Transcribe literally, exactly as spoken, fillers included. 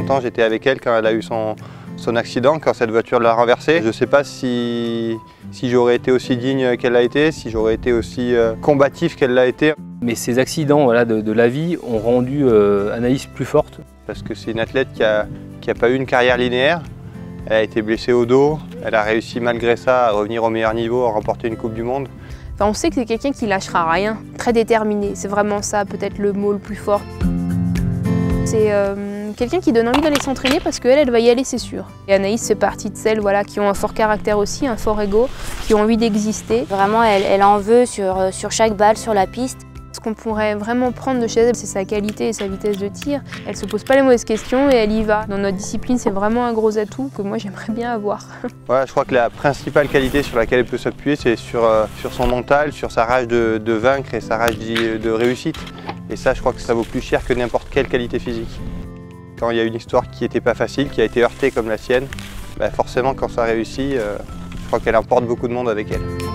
temps, j'étais avec elle quand elle a eu son, son accident, quand cette voiture l'a renversée. Je ne sais pas si, si j'aurais été aussi digne qu'elle l'a été, si j'aurais été aussi euh, combatif qu'elle l'a été. Mais ces accidents voilà, de, de la vie ont rendu euh, Anaïs plus forte. Parce que c'est une athlète qui n'a qui a pas eu une carrière linéaire. Elle a été blessée au dos, elle a réussi malgré ça à revenir au meilleur niveau, à remporter une Coupe du Monde. Enfin, on sait que c'est quelqu'un qui lâchera rien, très déterminé, c'est vraiment ça peut-être le mot le plus fort. C'est euh, quelqu'un qui donne envie d'aller s'entraîner parce qu'elle, elle va y aller, c'est sûr. Et Anaïs fait partie de celles voilà, qui ont un fort caractère aussi, un fort ego, qui ont envie d'exister. Vraiment, elle, elle en veut sur, sur chaque balle, sur la piste. Ce qu'on pourrait vraiment prendre de chez elle, c'est sa qualité et sa vitesse de tir. Elle ne se pose pas les mauvaises questions et elle y va. Dans notre discipline, c'est vraiment un gros atout que moi j'aimerais bien avoir. Ouais, je crois que la principale qualité sur laquelle elle peut s'appuyer, c'est sur, euh, sur son mental, sur sa rage de, de vaincre et sa rage de, de réussite. Et ça, je crois que ça vaut plus cher que n'importe quelle qualité physique. Quand il y a une histoire qui n'était pas facile, qui a été heurtée comme la sienne, bah forcément quand ça réussit, euh, je crois qu'elle emporte beaucoup de monde avec elle.